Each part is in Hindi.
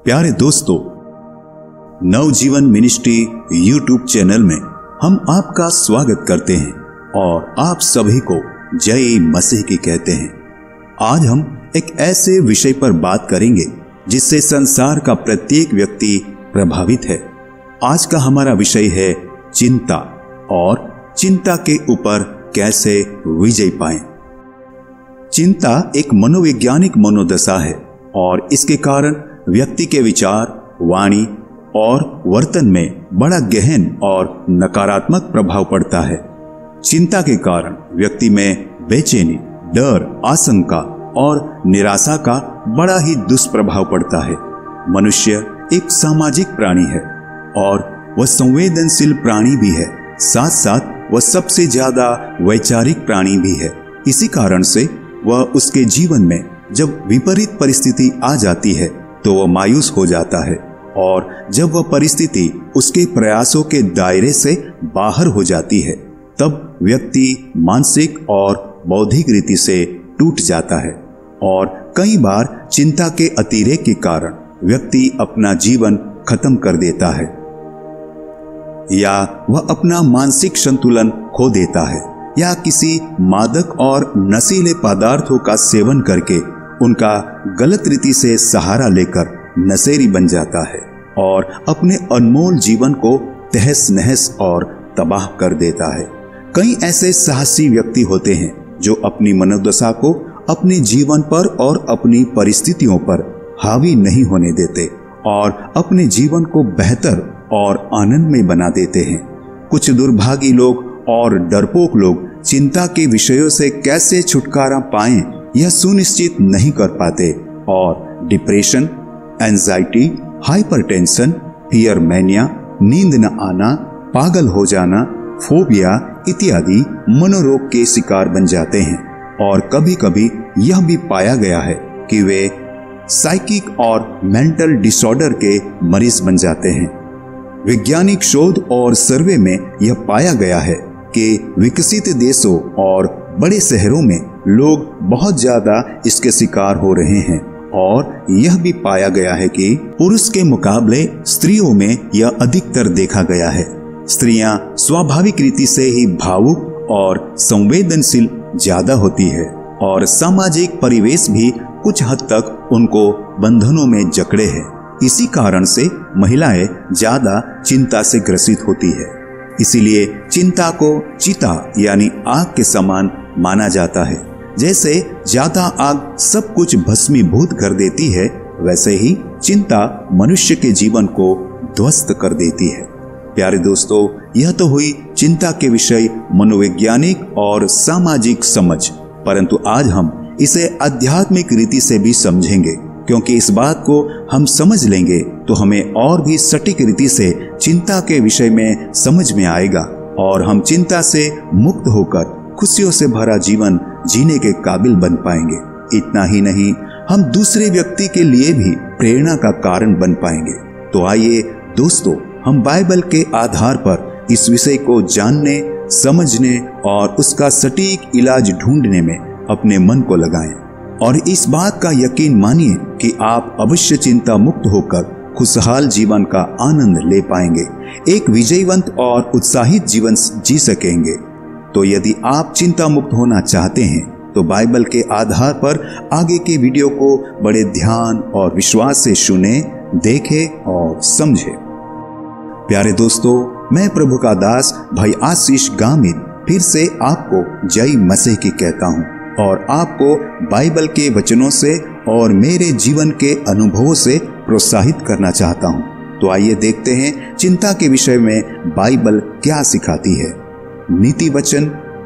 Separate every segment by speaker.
Speaker 1: प्यारे दोस्तों, नवजीवन मिनिस्ट्री यूट्यूब चैनल में हम आपका स्वागत करते हैं और आप सभी को जय मसीह की कहते हैं। आज हम एक ऐसे विषय पर बात करेंगे जिससे संसार का प्रत्येक व्यक्ति प्रभावित है। आज का हमारा विषय है चिंता और चिंता के ऊपर कैसे विजय पाएं। चिंता एक मनोवैज्ञानिक मनोदशा है और इसके कारण व्यक्ति के विचार, वाणी और वर्तन में बड़ा गहन और नकारात्मक प्रभाव पड़ता है। चिंता के कारण व्यक्ति में बेचैनी, डर, आशंका और निराशा का बड़ा ही दुष्प्रभाव पड़ता है। मनुष्य एक सामाजिक प्राणी है और वह संवेदनशील प्राणी भी है, साथ साथ वह सबसे ज्यादा वैचारिक प्राणी भी है। इसी कारण से वह उसके जीवन में जब विपरीत परिस्थिति आ जाती है तो वह मायूस हो जाता है और जब वह परिस्थिति उसके प्रयासों के दायरे से बाहर हो जाती है तब व्यक्ति मानसिक और बौद्धिक रीति से टूट जाता है और कई बार चिंता के अतिरेक के कारण व्यक्ति अपना जीवन खत्म कर देता है या वह अपना मानसिक संतुलन खो देता है या किसी मादक और नशीले पदार्थों का सेवन करके उनका गलत रीति से सहारा लेकर नशेड़ी बन जाता है और अपने अनमोल जीवन को तहस नहस और तबाह कर देता है। कई ऐसे साहसी व्यक्ति होते हैं जो अपनी मनोदशा को अपने जीवन पर और अपनी परिस्थितियों पर हावी नहीं होने देते और अपने जीवन को बेहतर और आनंदमय बना देते हैं। कुछ दुर्भागी लोग और डरपोक लोग चिंता के विषयों से कैसे छुटकारा पाएं यह सुनिश्चित नहीं कर पाते और depression, anxiety, hypertension, fear mania, नींद न आना, पागल हो जाना, फोबिया इत्यादि मनोरोग के शिकार बन जाते हैं और कभी कभी यह भी पाया गया है कि वे साइकिक और मेंटल डिसऑर्डर के मरीज बन जाते हैं। वैज्ञानिक शोध और सर्वे में यह पाया गया है कि विकसित देशों और बड़े शहरों में लोग बहुत ज्यादा इसके शिकार हो रहे हैं और यह भी पाया गया है कि पुरुष के मुकाबले स्त्रियों में यह अधिकतर देखा गया है। स्त्रियां स्वाभाविक रीति से ही भावुक और संवेदनशील ज्यादा होती है और सामाजिक परिवेश भी कुछ हद तक उनको बंधनों में जकड़े है। इसी कारण से महिलाएं ज्यादा चिंता से ग्रसित होती है। इसीलिए चिंता को चिता यानी आग के समान माना जाता है। जैसे ज्यादा आग सब कुछ भस्मीभूत कर देती है, वैसे ही चिंता मनुष्य के जीवन को ध्वस्त कर देती है। प्यारे दोस्तों, यह तो हुई चिंता के विषय मनोवैज्ञानिक और सामाजिक समझ, परंतु आज हम इसे आध्यात्मिक रीति से भी समझेंगे, क्योंकि इस बात को हम समझ लेंगे तो हमें और भी सटीक रीति से चिंता के विषय में समझ में आएगा और हम चिंता से मुक्त होकर खुशियों से भरा जीवन जीने के काबिल बन पाएंगे। इतना ही नहीं, हम दूसरे व्यक्ति के लिए भी प्रेरणा का कारण बन पाएंगे। तो आइए दोस्तों, हम बाइबल के आधार पर इस विषय को जानने, समझने और उसका सटीक इलाज ढूंढने में अपने मन को लगाएं और इस बात का यकीन मानिए कि आप अवश्य चिंता मुक्त होकर खुशहाल जीवन का आनंद ले पाएंगे, एक विजयवंत और उत्साहित जीवन जी सकेंगे। तो यदि आप चिंता मुक्त होना चाहते हैं तो बाइबल के आधार पर आगे के वीडियो को बड़े ध्यान और विश्वास से सुने, देखें और समझें। प्यारे दोस्तों, मैं प्रभु का दास भाई आशीष गामित फिर से आपको जय मसीह की कहता हूँ और आपको बाइबल के वचनों से और मेरे जीवन के अनुभवों से प्रोत्साहित करना चाहता हूँ। तो आइए देखते हैं चिंता के विषय में बाइबल क्या सिखाती है। नीति वचन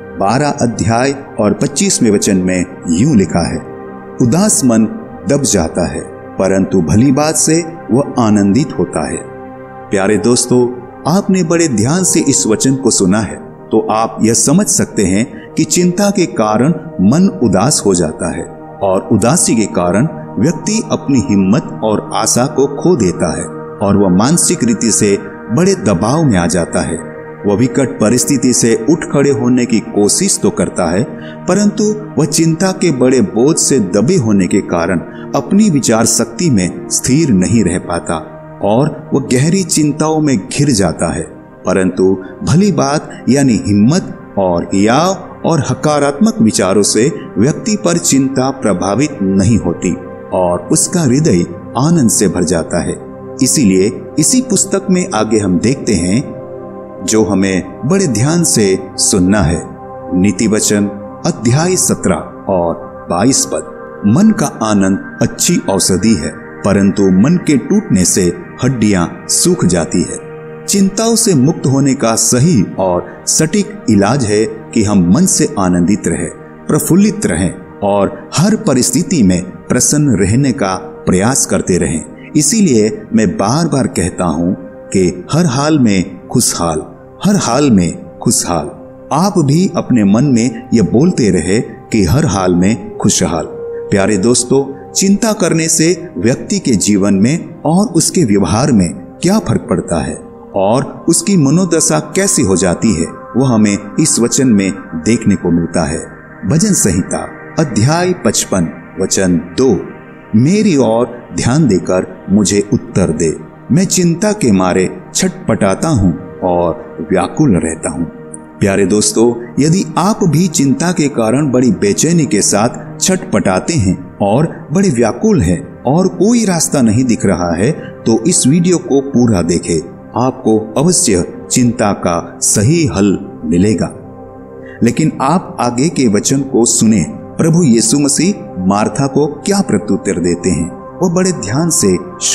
Speaker 1: 12 अध्याय और 25वें वचन में यूं लिखा है, उदास मन दब जाता है परंतु भली बात से वह आनंदित होता है। प्यारे दोस्तों, आपने बड़े ध्यान से इस वचन को सुना है तो आप यह समझ सकते हैं कि चिंता के कारण मन उदास हो जाता है और उदासी के कारण व्यक्ति अपनी हिम्मत और आशा को खो देता है और वह मानसिक रीति से बड़े दबाव में आ जाता है। वह विकट परिस्थिति से उठ खड़े होने की कोशिश तो करता है, परंतु वह चिंता के बड़े बोझ से दबे होने के कारण अपनी विचार शक्ति में स्थिर नहीं रह पाता और वह गहरी चिंताओं में घिर जाता है। परंतु भली बात यानी हिम्मत और हियाव और हकारात्मक विचारों से व्यक्ति पर चिंता प्रभावित नहीं होती और उसका हृदय आनंद से भर जाता है। इसीलिए इसी पुस्तक में आगे हम देखते हैं, जो हमें बड़े ध्यान से सुनना है। नीति वचन अध्याय 17 और 22 पद। मन का आनंद अच्छी औषधि है, परंतु मन के टूटने से हड्डियां सूख जाती है। चिंताओं से मुक्त होने का सही और सटीक इलाज है कि हम मन से आनंदित रहें, प्रफुल्लित रहें और हर परिस्थिति में प्रसन्न रहने का प्रयास करते रहें। इसीलिए मैं बार बार कहता हूँ कि हर हाल में खुशहाल, हर हाल में खुशहाल। आप भी अपने मन में यह बोलते रहे कि हर हाल में खुशहाल। प्यारे दोस्तों, चिंता करने से व्यक्ति के जीवन में और उसके व्यवहार में क्या फर्क पड़ता है और उसकी मनोदशा कैसी हो जाती है, वह हमें इस वचन में देखने को मिलता है। भजन संहिता अध्याय 55 वचन 2। मेरी ओर ध्यान देकर मुझे उत्तर दे, मैं चिंता के मारे छटपटाता हूँ और व्याकुल रहता हूँ। प्यारे दोस्तों, यदि आप भी चिंता के कारण बड़ी बेचैनी के साथ छटपटाते हैं और बड़े व्याकुल हैं और कोई रास्ता नहीं दिख रहा है, तो इस वीडियो को पूरा देखें। आपको अवश्य चिंता का सही हल मिलेगा। लेकिन आप आगे के वचन को सुने। प्रभु यीशु मसीह मार्था को क्या प्रत्युत्तर देते हैं, वो बड़े ध्यान से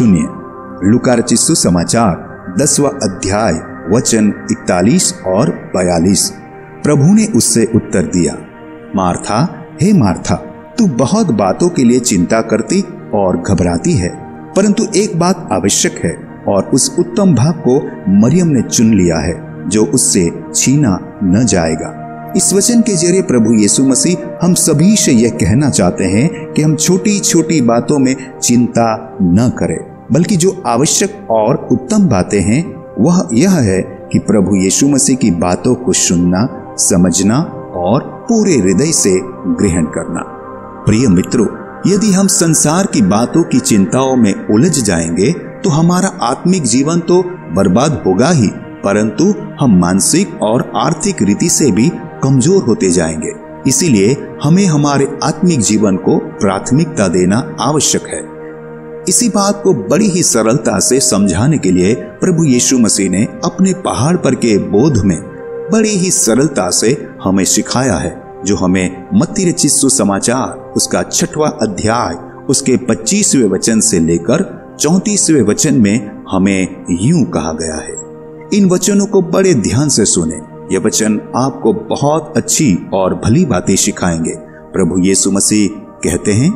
Speaker 1: सुनिए। लूका रचित सुसमाचार 10वां अध्याय वचन 41 और 42। प्रभु ने उससे उत्तर दिया, मार्था, हे मार्था, तू बहुत बातों के लिए चिंता करती और घबराती है, परंतु एक बात आवश्यक है और उस उत्तम भाग को मरियम ने चुन लिया है, जो उससे छीना न जाएगा। इस वचन के जरिए प्रभु यीशु मसीह हम सभी से यह कहना चाहते हैं कि हम छोटी छोटी बातों में चिंता न करें, बल्कि जो आवश्यक और उत्तम बातें हैं वह यह है कि प्रभु यीशु मसीह की बातों को सुनना, समझना और पूरे हृदय से ग्रहण करना। प्रिय मित्रों, यदि हम संसार की बातों की चिंताओं में उलझ जाएंगे तो हमारा आत्मिक जीवन तो बर्बाद होगा ही, परंतु हम मानसिक और आर्थिक रीति से भी कमजोर होते जाएंगे। इसीलिए हमें हमारे आत्मिक जीवन को प्राथमिकता देना आवश्यक है। इसी बात को बड़ी ही सरलता से समझाने के लिए प्रभु यीशु मसीह ने अपने पहाड़ पर के बोध में बड़ी ही सरलता से हमें सिखाया है, जो हमें मत्ती रचित सुसमाचार उसका 6वां अध्याय उसके 25वें वचन से लेकर 34वें वचन में हमें यूं कहा गया है। इन वचनों को बड़े ध्यान से सुने। यह वचन आपको बहुत अच्छी और भली बातें सिखाएंगे। प्रभु यीशु मसीह कहते हैं,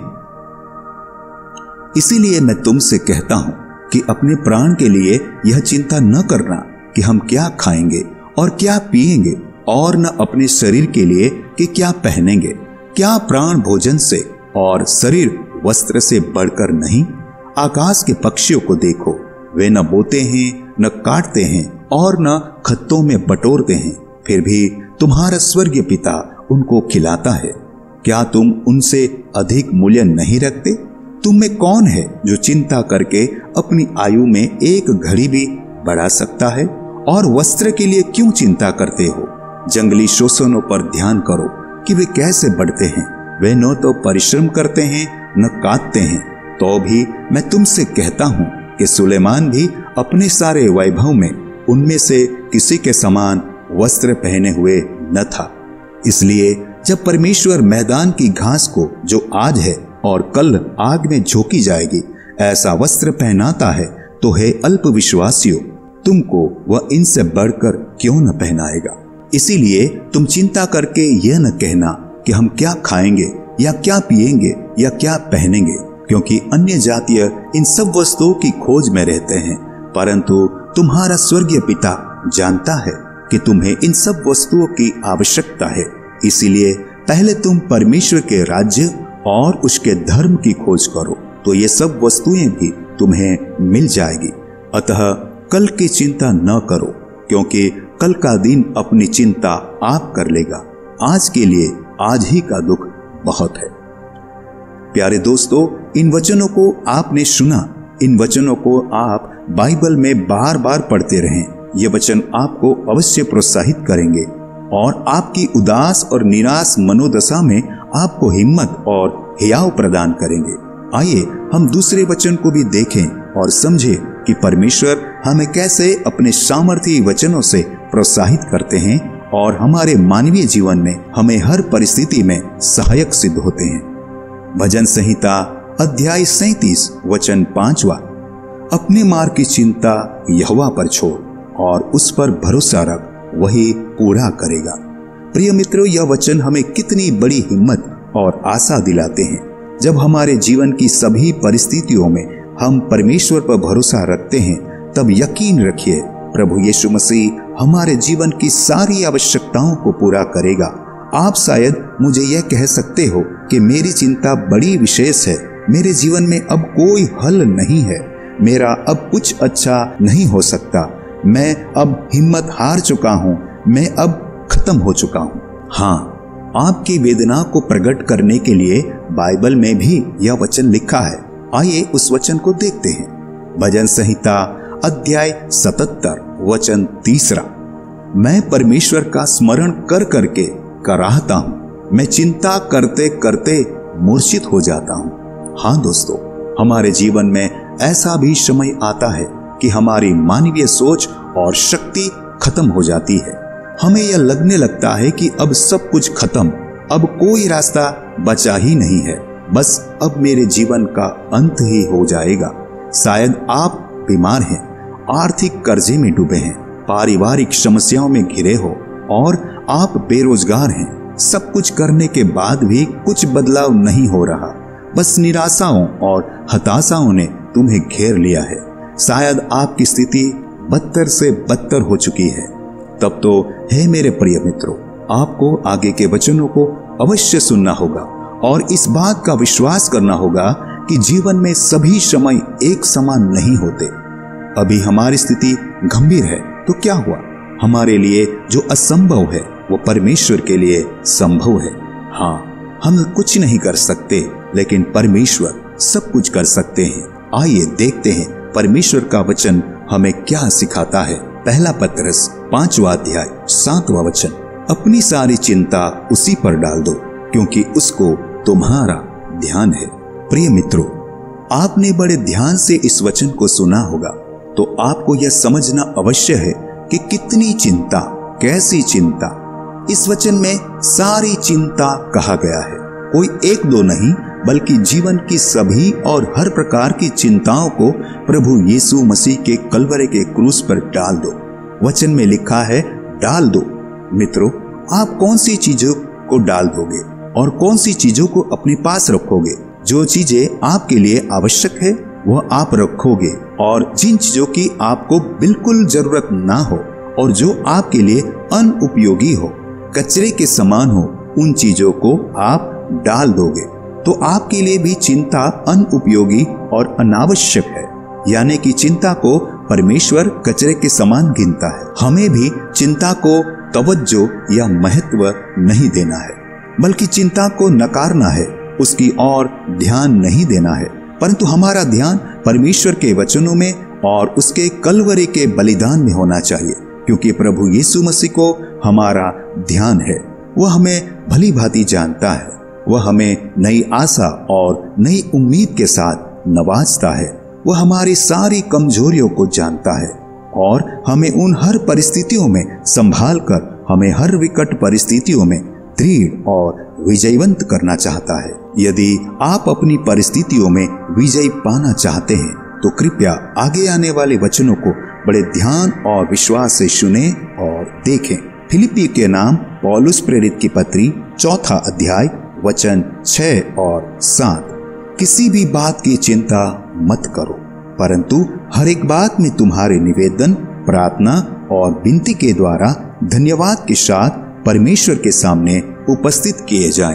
Speaker 1: इसीलिए मैं तुमसे कहता हूं कि अपने प्राण के लिए यह चिंता न करना कि हम क्या खाएंगे और क्या पिएंगे, और न अपने शरीर के लिए कि क्या पहनेंगे। क्या प्राण भोजन से और शरीर वस्त्र से बढ़कर नहीं? आकाश के पक्षियों को देखो, वे न बोते हैं, न काटते हैं और न खत्तों में बटोरते हैं, फिर भी तुम्हारा स्वर्गीय पिता उनको खिलाता है। क्या तुम उनसे अधिक मूल्य नहीं रखते? तुम में कौन है जो चिंता करके अपनी आयु में एक घड़ी भी बढ़ा सकता है? और वस्त्र के लिए क्यों चिंता करते हो? जंगली शोषणों पर ध्यान करो कि वे कैसे बढ़ते हैं। वे न तो परिश्रम करते हैं न काटते हैं, तो भी मैं तुमसे कहता हूँ कि सुलेमान भी अपने सारे वैभव में उनमें से किसी के समान वस्त्र पहने हुए न था। इसलिए जब परमेश्वर मैदान की घास को, जो आज है और कल आग में झोंकी जाएगी, ऐसा वस्त्र पहनाता है, तो हे अल्प विश्वासियों, तुमको वह इनसे बढ़कर क्यों न पहनाएगा। इसीलिए तुम चिंता करके यह न कहना कि हम क्या खाएंगे या क्या पिएंगे या क्या पहनेंगे, क्योंकि अन्य जातीय इन सब वस्तुओं की खोज में रहते हैं, परंतु तुम्हारा स्वर्गीय पिता जानता है कि तुम्हें इन सब वस्तुओं की आवश्यकता है। इसीलिए पहले तुम परमेश्वर के राज्य और उसके धर्म की खोज करो, तो ये सब वस्तुएं भी तुम्हें मिल जाएगी। अतः कल की चिंता न करो, क्योंकि कल का दिन अपनी चिंता आप कर लेगा। आज के लिए आज ही का दुख बहुत है। प्यारे दोस्तों, इन वचनों को आपने सुना, इन वचनों को आप बाइबल में बार बार पढ़ते रहें। ये वचन आपको अवश्य प्रोत्साहित करेंगे और आपकी उदास और निराश मनोदशा में आपको हिम्मत और हियाव प्रदान करेंगे। आइए हम दूसरे वचन को भी देखें और समझें कि परमेश्वर हमें कैसे अपने सामर्थी वचनों से प्रोत्साहित करते हैं और हमारे मानवीय जीवन में हमें हर परिस्थिति में सहायक सिद्ध होते हैं। भजन संहिता अध्याय 37 वचन 5। अपने मार्ग की चिंता यहोवा पर छोड़ और उस पर भरोसा रख, वही पूरा करेगा। प्रिय मित्रों, यह वचन हमें कितनी बड़ी हिम्मत और आशा दिलाते हैं। जब हमारे जीवन की सभी परिस्थितियों में हम परमेश्वर पर भरोसा रखते हैं, तब यकीन रखिए प्रभु यीशु मसीह हमारे जीवन की सारी आवश्यकताओं को पूरा करेगा। आप शायद मुझे यह कह सकते हो कि मेरी चिंता बड़ी विशेष है, मेरे जीवन में अब कोई हल नहीं है, मेरा अब कुछ अच्छा नहीं हो सकता, मैं अब हिम्मत हार चुका हूँ, मैं अब खत्म हो चुका हूँ। हाँ, आपकी वेदना को प्रकट करने के लिए बाइबल में भी यह वचन लिखा है। आइए उस वचन को देखते हैं। भजन संहिता अध्याय 77 वचन 3। मैं परमेश्वर का स्मरण कर करके कराहता हूँ, मैं चिंता करते करते मूर्छित हो जाता हूँ। हाँ दोस्तों, हमारे जीवन में ऐसा भी समय आता है कि हमारी मानवीय सोच और शक्ति खत्म हो जाती है। हमें यह लगने लगता है कि अब सब कुछ खत्म, अब कोई रास्ता बचा ही नहीं है, बस अब मेरे जीवन का अंत ही हो जाएगा। शायद आप बीमार हैं, आर्थिक कर्जे में डूबे हैं, पारिवारिक समस्याओं में घिरे हो और आप बेरोजगार हैं। सब कुछ करने के बाद भी कुछ बदलाव नहीं हो रहा, बस निराशाओं और हताशाओं ने तुम्हें घेर लिया है। शायद आपकी स्थिति बदतर से बदतर हो चुकी है। तब तो हे मेरे प्रिय मित्रों, आपको आगे के वचनों को अवश्य सुनना होगा और इस बात का विश्वास करना होगा कि जीवन में सभी समय एक समान नहीं होते। अभी हमारी स्थिति गंभीर है तो क्या हुआ, हमारे लिए जो असंभव है वो परमेश्वर के लिए संभव है। हाँ, हम कुछ नहीं कर सकते, लेकिन परमेश्वर सब कुछ कर सकते हैं। आइए देखते हैं परमेश्वर का वचन हमें क्या सिखाता है। पहला पतरस 5 अध्याय 7 वचन। अपनी सारी चिंता उसी पर डाल दो, क्योंकि उसको तुम्हारा ध्यान है। प्रिय मित्रों, आपने बड़े ध्यान से इस वचन को सुना होगा, तो आपको यह समझना अवश्य है कि कितनी चिंता, कैसी चिंता। इस वचन में सारी चिंता कहा गया है। कोई एक दो नहीं, बल्कि जीवन की सभी और हर प्रकार की चिंताओं को प्रभु यीशु मसीह के कलवरे के क्रूस पर डाल दो। वचन में लिखा है डाल दो। मित्रों, आप कौन सी चीजों को डाल दोगे और कौन सी चीजों को अपने पास रखोगे? जो चीजें आपके लिए आवश्यक है वह आप रखोगे, और जिन चीजों की आपको बिल्कुल जरूरत ना हो और जो आपके लिए अनुपयोगी हो, कचरे के समान हो, उन चीजों को आप डाल दोगे। तो आपके लिए भी चिंता अनुपयोगी और अनावश्यक है, यानी कि चिंता को परमेश्वर कचरे के समान गिनता है। हमें भी चिंता को तवज्जो या महत्व नहीं देना है, बल्कि चिंता को नकारना है, उसकी ओर ध्यान नहीं देना है, परंतु हमारा ध्यान परमेश्वर के वचनों में और उसके कलवरी के बलिदान में होना चाहिए, क्योंकि प्रभु यीशु मसीह को हमारा ध्यान है। वह हमें भली भांति जानता है, वह हमें नई आशा और नई उम्मीद के साथ नवाजता है। वह हमारी सारी कमजोरियों को जानता है और हमें उन हर परिस्थितियों में संभाल कर हमें हर विकट परिस्थितियों में दृढ़ और विजयवंत करना चाहता है। यदि आप अपनी परिस्थितियों में विजय पाना चाहते हैं तो कृपया आगे आने वाले वचनों को बड़े ध्यान और विश्वास से सुने और देखें। फिलिप्पी के नाम पौलुस प्रेरित की पत्री 4 अध्याय वचन 6 और 7। किसी भी बात की चिंता मत करो, परंतु हर एक बात में तुम्हारे निवेदन, प्रार्थना और विनती के द्वारा धन्यवाद के साथ परमेश्वर के सामने उपस्थित किए जाएं।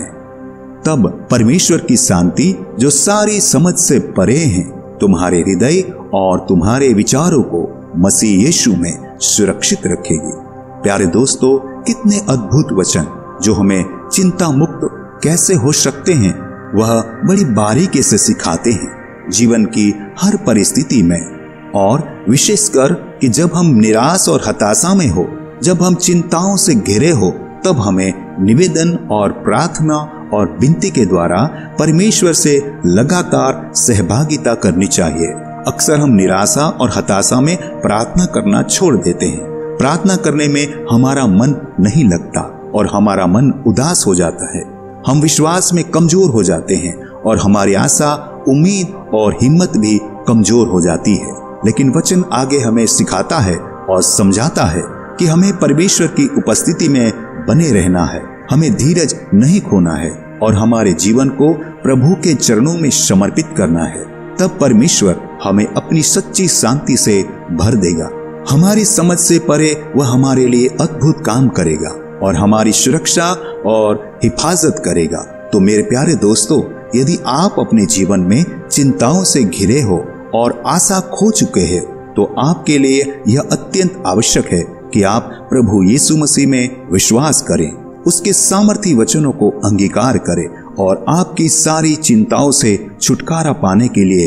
Speaker 1: तब परमेश्वर की शांति, जो सारी समझ से परे है, तुम्हारे हृदय और तुम्हारे विचारों को मसीह यीशु में सुरक्षित रखेगी। प्यारे दोस्तों, कितने अद्भुत वचन जो हमें चिंता मुक्त कैसे हो सकते हैं वह बड़ी बारीकी से सिखाते हैं। जीवन की हर परिस्थिति में, और विशेषकर कि जब हम निराश और हताशा में हो, जब हम चिंताओं से घिरे हो, तब हमें निवेदन और प्रार्थना और विनती के द्वारा परमेश्वर से लगातार सहभागिता करनी चाहिए। अक्सर हम निराशा और हताशा में प्रार्थना करना छोड़ देते हैं। प्रार्थना करने में हमारा मन नहीं लगता और हमारा मन उदास हो जाता है। हम विश्वास में कमजोर हो जाते हैं और हमारी आशा, उम्मीद और हिम्मत भी कमजोर हो जाती है। लेकिन वचन आगे हमें सिखाता है और समझाता है कि हमें परमेश्वर की उपस्थिति में बने रहना है, हमें धीरज नहीं खोना है और हमारे जीवन को प्रभु के चरणों में समर्पित करना है। तब परमेश्वर हमें अपनी सच्ची शांति से भर देगा। हमारी समझ से परे वह हमारे लिए अद्भुत काम करेगा और हमारी सुरक्षा और हिफाजत करेगा। तो मेरे प्यारे दोस्तों, यदि आप अपने जीवन में चिंताओं से घिरे हो और आशा खो चुके हैं, तो आपके लिए यह अत्यंत आवश्यक है कि आप प्रभु यीशु मसीह में विश्वास करें, उसके सामर्थी वचनों को अंगीकार करें और आपकी सारी चिंताओं से छुटकारा पाने के लिए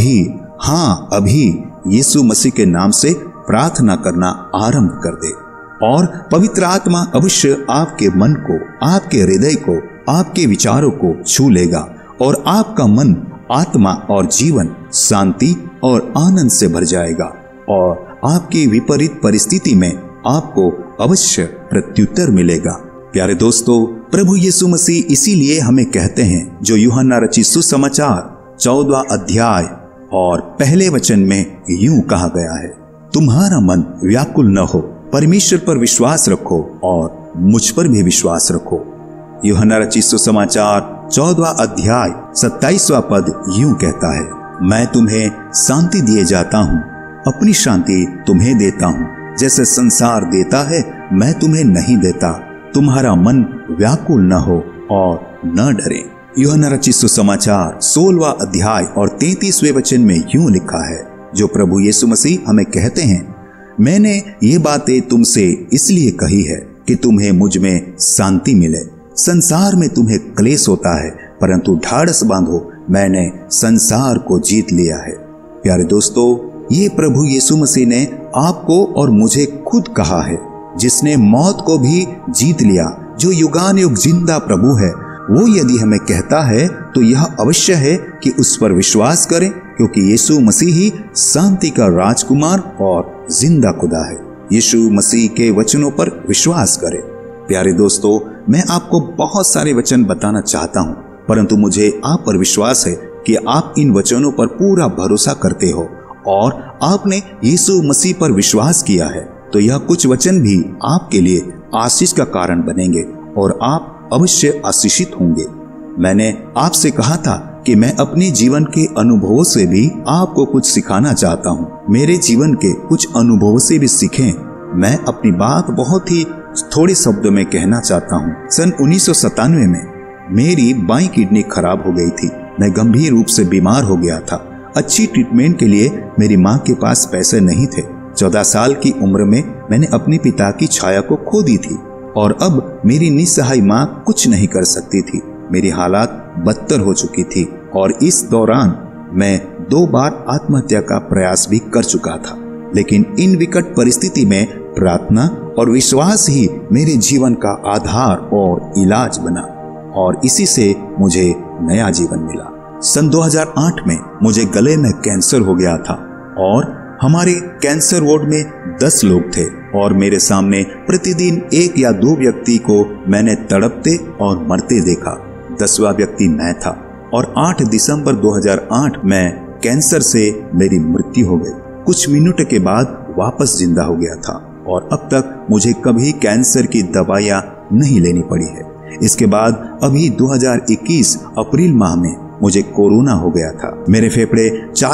Speaker 1: अभी यीशु मसीह के नाम से प्रार्थना करना आरंभ कर दे। और पवित्र आत्मा अवश्य आपके मन को, आपके हृदय को, आपके विचारों को छू लेगा और आपका मन, आत्मा और जीवन शांति और आनंद से भर जाएगा और आपकी विपरीत परिस्थिति में आपको अवश्य प्रत्युत्तर मिलेगा। प्यारे दोस्तों, प्रभु यीशु मसीह इसीलिए हमें कहते हैं, जो यूहन्ना रचित सुसमाचार 14वां अध्याय और पहले वचन में यूं कहा गया है, तुम्हारा मन व्याकुल न हो, परमेश्वर पर विश्वास रखो और मुझ पर भी विश्वास रखो। यूहन्ना रचित सुसमाचार 14वां अध्याय 27वां पद यूं कहता है, मैं तुम्हें शांति दिए जाता हूँ, अपनी शांति तुम्हें देता हूँ, जैसे संसार देता है मैं तुम्हें नहीं देता। तुम्हारा मन व्याकुल न हो और न डरे। यूहन्ना रचित सुसमाचार 16वां अध्याय और 33वें वचन में यूं लिखा है, जो प्रभु यीशु मसीह हमें कहते हैं, मैंने ये बातें तुमसे इसलिए कही है कि तुम्हें मुझ में शांति मिले। संसार में तुम्हें क्लेश होता है, परंतु ढाढ़स बांधो, मैंने संसार को जीत लिया है। प्यारे दोस्तों, ये प्रभु यीशु मसीह ने आपको और मुझे खुद कहा है, जिसने मौत को भी जीत लिया, जो युगानुयुग जिंदा प्रभु है। वो यदि हमें कहता है तो यह अवश्य है कि उस पर विश्वास करें, क्योंकि यीशु मसीह ही शांति का राजकुमार और जिंदा खुदा है। यीशु मसीह के वचनों पर विश्वास करें। प्यारे दोस्तों, मैं आपको बहुत सारे वचन बताना चाहता हूँ, परंतु मुझे आप पर विश्वास है कि आप इन वचनों पर पूरा भरोसा करते हो और आपने यीशु मसीह पर विश्वास किया है, तो यह कुछ वचन भी आपके लिए आशीष का कारण बनेंगे और आप अवश्य आशीषित होंगे। मैंने आपसे कहा था कि मैं अपने जीवन के अनुभवों से भी आपको कुछ सिखाना चाहता हूँ। मेरे जीवन के कुछ अनुभवों से भी सीखें। मैं अपनी बात बहुत ही थोड़े शब्दों में कहना चाहता हूँ। सन 1997 में मेरी बाईं किडनी खराब हो गई थी। मैं गंभीर रूप से बीमार हो गया था। अच्छी ट्रीटमेंट के लिए मेरी माँ के पास पैसे नहीं थे। 14 साल की उम्र में मैंने अपने पिता की छाया को खो दी थी और अब मेरी निस्सहाय माँ कुछ नहीं कर सकती थी। मेरी हालात बदतर हो चुकी थी और इस दौरान मैं 2 बार आत्महत्या का प्रयास भी कर चुका था। लेकिन इन विकट परिस्थिति में प्रार्थना और विश्वास ही मेरे जीवन का आधार और इलाज बना और इसी से मुझे नया जीवन मिला। सन 2008 में मुझे गले में कैंसर हो गया था और हमारे कैंसर वार्ड में 10 लोग थे और मेरे सामने प्रतिदिन 1 या 2 व्यक्ति को मैंने तड़पते और मरते देखा। 10वां व्यक्ति मैं था और 8 दिसंबर 2008 में कैंसर से मेरी मृत्यु हो गई। कुछ मिनट के बाद वापस जिंदा हो गया था और अब तक मुझे कभी कैंसर की दवाइयां नहीं लेनी पड़ी है। इसके बाद अभी 2021 अप्रैल माह में मुझे कोरोना हो गया था। मेरे फेफड़े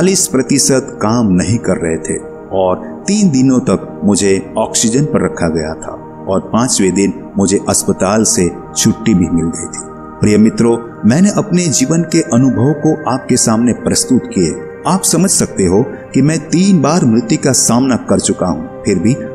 Speaker 1: 40% काम नहीं कर रहे थे और 3 दिनों तक मुझे ऑक्सीजन पर रखा गया था और 5वें दिन मुझे अस्पताल से छुट्टी भी मिल गई थी। प्रिय मित्रों, मैंने अपने जीवन के अनुभव को आपके सामने प्रस्तुत किए। आप समझ सकते हो कि मैं 3 बार मृत्यु का सामना कर चुका हूँ, फिर भी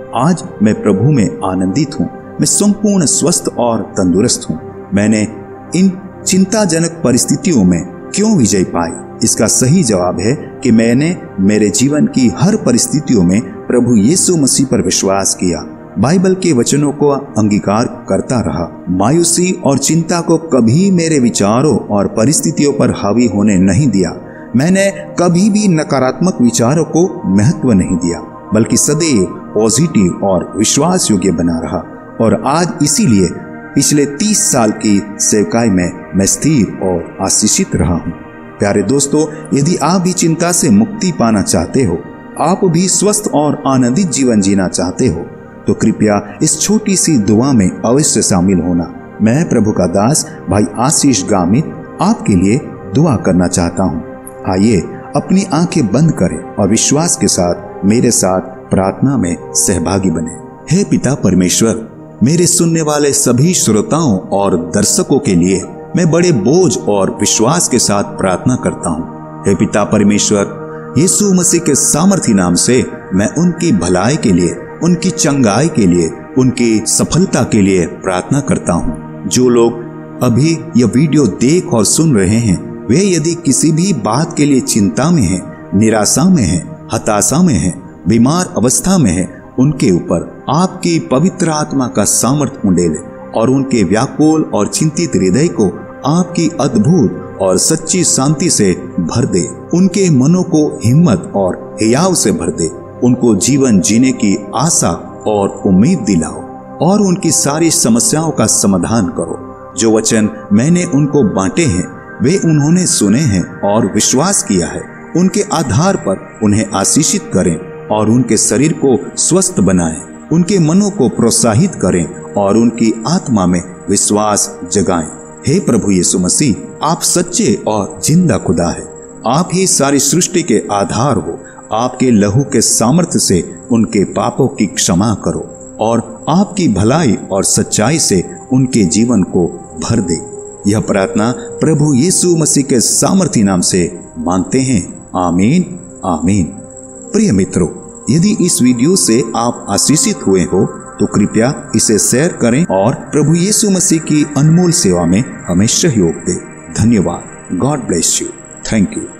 Speaker 1: आज मैं प्रभु में आनंदित हूँ। मैं संपूर्ण स्वस्थ और तंदुरुस्त हूँ। मैंने इन चिंताजनक परिस्थितियों में क्यों विजय पाई? इसका सही जवाब है कि मैंने मेरे जीवन की हर परिस्थितियों में प्रभु यीशु मसीह पर विश्वास किया, बाइबल के वचनों को अंगीकार करता रहा, मायूसी और चिंता को कभी मेरे विचारों और परिस्थितियों पर हावी होने नहीं दिया। मैंने कभी भी नकारात्मक विचारों को महत्व नहीं दिया, बल्कि सदैव पॉजिटिव और विश्वास योग्य बना रहा। और आज इसीलिए पिछले 30 साल की सेवकाई में मैं स्थिर और आशीषित रहा हूँ। प्यारे दोस्तों, यदि आप भी चिंता से मुक्ति पाना चाहते हो, आप भी स्वस्थ और आनंदित जीवन जीना चाहते हो, तो कृपया इस छोटी सी दुआ में अवश्य शामिल होना। मैं प्रभु का दास भाई आशीष गामित आपके लिए दुआ करना चाहता हूँ। आइए अपनी आंखें बंद करें और विश्वास के साथ मेरे साथ प्रार्थना में सहभागी बने। हे पिता परमेश्वर, मेरे सुनने वाले सभी श्रोताओं और दर्शकों के लिए मैं बड़े बोझ और विश्वास के साथ प्रार्थना करता हूँ। हे पिता परमेश्वर, यीशु मसीह के सामर्थी नाम से मैं उनकी भलाई के लिए, उनकी चंगाई के लिए, उनकी सफलता के लिए प्रार्थना करता हूँ। जो लोग अभी यह वीडियो देख और सुन रहे हैं, वे यदि किसी भी बात के लिए चिंता में हैं, निराशा में हैं, हताशा में हैं, बीमार अवस्था में हैं, उनके ऊपर आपकी पवित्र आत्मा का सामर्थ उंडेले और उनके व्याकुल और चिंतित हृदय को आपकी अद्भुत और सच्ची शांति से भर दे। उनके मनों को हिम्मत और हियाव से भर दे। उनको जीवन जीने की आशा और उम्मीद दिलाओ और उनकी सारी समस्याओं का समाधान करो। जो वचन मैंने उनको बांटे हैं, वे उन्होंने सुने हैं और विश्वास किया है। उनके आधार पर उन्हें आशीषित करें और उनके शरीर को स्वस्थ बनाएं, उनके मनों को प्रोत्साहित करें और उनकी आत्मा में विश्वास जगाएं। हे प्रभु यीशु मसीह, आप सच्चे और जिंदा खुदा है। आप ही सारी सृष्टि के आधार हो। आपके लहू के सामर्थ्य से उनके पापों की क्षमा करो और आपकी भलाई और सच्चाई से उनके जीवन को भर दे। यह प्रार्थना प्रभु यीशु मसीह के सामर्थी नाम से मांगते हैं। आमीन, आमीन। प्रिय मित्रों, यदि इस वीडियो से आप आशीषित हुए हो तो कृपया इसे शेयर करें और प्रभु यीशु मसीह की अनमोल सेवा में हमें सहयोग दें। धन्यवाद। God bless you. Thank you.